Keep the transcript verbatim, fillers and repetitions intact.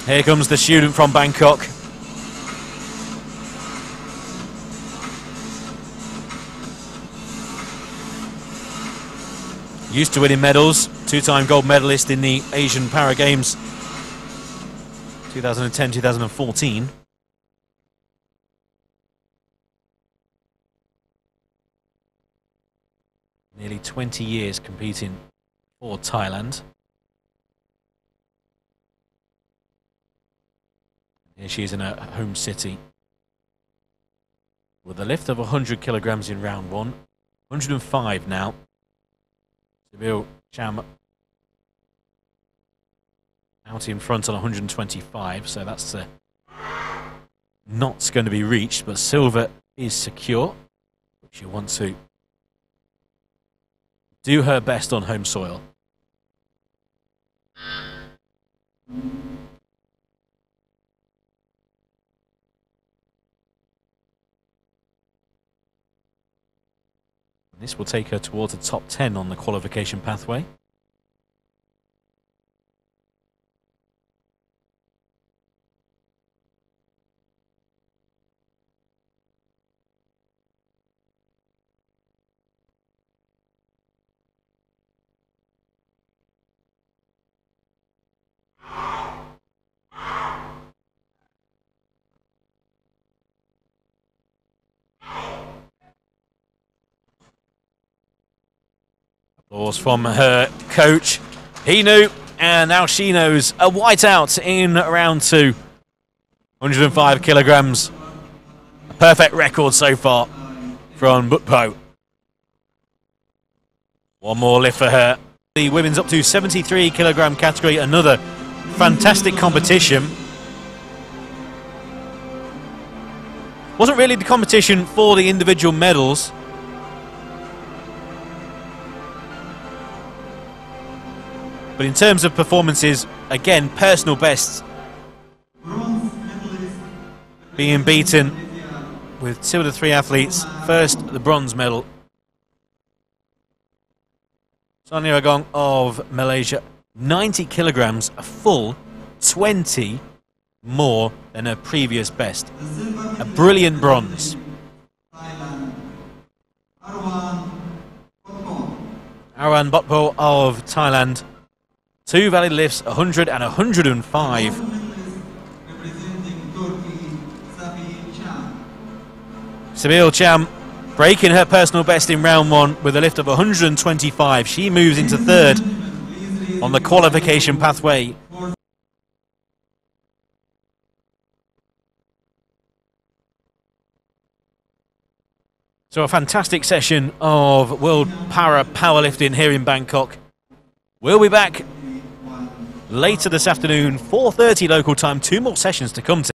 Here comes the student from Bangkok. Used to winning medals, two-time gold medalist in the Asian Para Games twenty ten to twenty fourteen. Nearly twenty years competing for Thailand. Here she is in her home city with a lift of one hundred kilograms in round one, one hundred five now. Seville Cham out in front on one hundred twenty-five, so that's uh, not going to be reached, but silver is secure. She'll want to do her best on home soil. This will take her towards the top ten on the qualification pathway. Applause from her coach. He knew, and now she knows. A whiteout in round two. one hundred five kilograms. A perfect record so far from Butpo. One more lift for her. The women's up to seventy-three kilogram category. Another fantastic competition. Wasn't really the competition for the individual medals. But in terms of performances, again, personal bests being beaten with two of the three athletes. First, the bronze medal. Sonia Agong of Malaysia, ninety kilograms, a full twenty more than her previous best. A brilliant bronze. Arwan Botpo of Thailand. Two valid lifts, one hundred and one hundred five. Sabil Cham breaking her personal best in round one with a lift of one hundred twenty-five. She moves into third on the qualification pathway. So a fantastic session of World Para Powerlifting here in Bangkok. We'll be back later this afternoon, four thirty local time. Two more sessions to come.